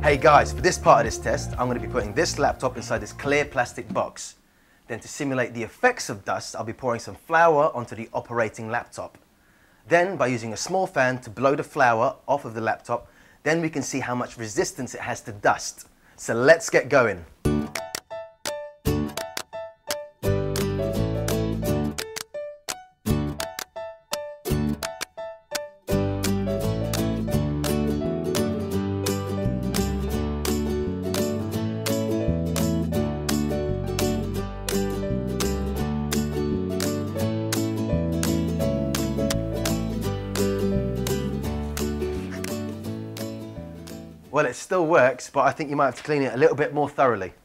Hey guys, for this part of this test, I'm going to be putting this laptop inside this clear plastic box. Then to simulate the effects of dust, I'll be pouring some flour onto the operating laptop. Then, by using a small fan to blow the flour off of the laptop, then we can see how much resistance it has to dust. So let's get going. Well, it still works, but I think you might have to clean it a little bit more thoroughly.